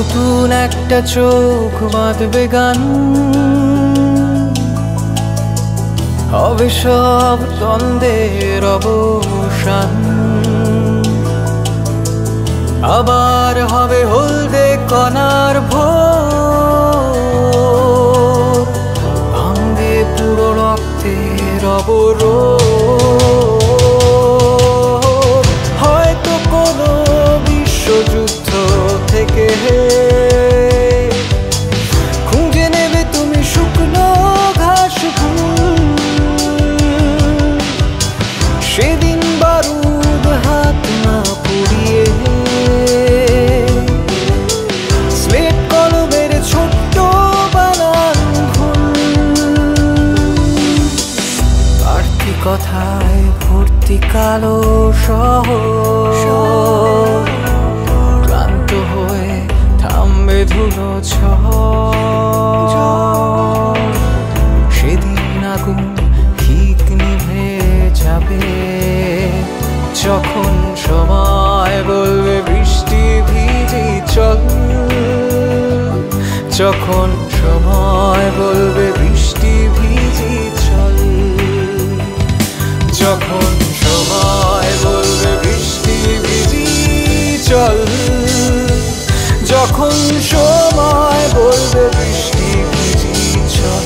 নতুন একটা চোখ বাঁধবে গান, হবে সব দ্বন্দ্বের অবসান। আবার হবে হলদে কণার ভোর, ভাঙবে পুরো রক্তের অবরোধ। হয়তো কোনো বিশ্বযুদ্ধ থেকে খুঁজে নেবে তুমি শুকনো ঘাস ফুল। সেদিন বারুদ হাত না পুড়িয়ে স্লেট কলমের ছোট্ট বানান ভুল। বাড়তি কথায় ভর্তি কালো শহর, ক্লান্ত হয়ে থামবে ধুলো ঝড়। সেদিন আগুন ঠিক নিভে যাবে যখন সময় বলবে বৃষ্টি ভিজি চল। যখন সময় বলবে বৃষ্টি ভিজি চল। যখন সময় বলবে বৃষ্টি ভিজি চল। যখন সময় বলবে বৃষ্টি ভিজি চল।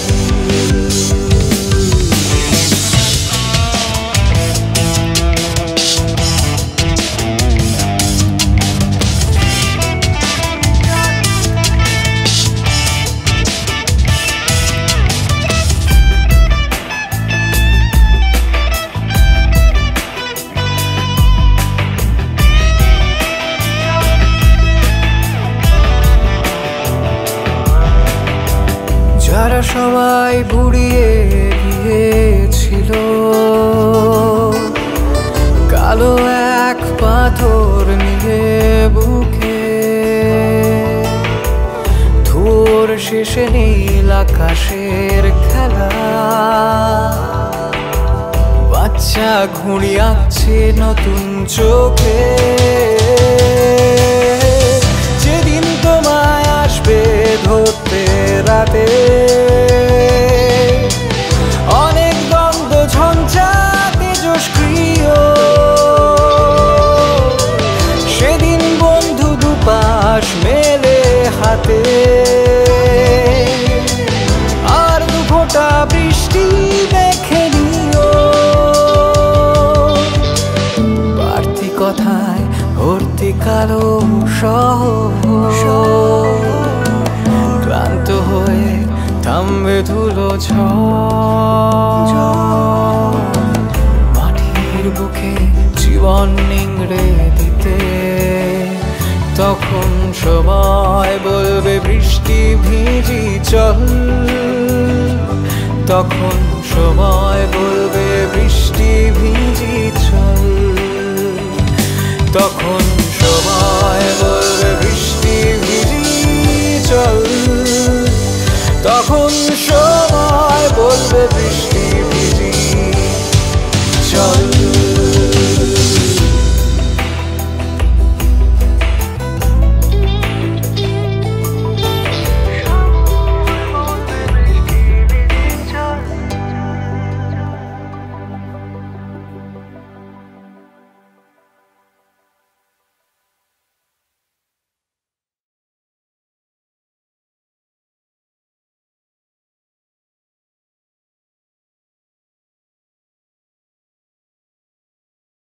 যারা সবাই বুড়িয়ে গিয়েছিল কালো এক পাথর নিয়ে বুকে, ধূর শেষে নীল আকাশের খেলা। বাচ্চা ঘুড়ি আঁকছে নতুন চোখে। যেদিন তোমায় আসবে ধরতে রাতে, অনেক দ্বন্দ্ব ঝঞ্ঝা তেজস্ক্রিয়। সেদিন বন্ধু দুপাশ মেলে হাতে, আর দু ফোঁটা বৃষ্টি দেখে নিও। বাড়তি কথায় ভর্তি কালো শহর, ক্লান্ত হয়ে থামবে ধুলো ঝড়। মাটির বুকে জীবন নিংড়ে দিতে তখন সময় বলবে বৃষ্টি ভিজি চল। তখন সময় বলবে বৃষ্টি ভিজি চল। তখন সময় বলবে বৃষ্টি ভিজি চল। তখন সময় বলবে বৃষ্টি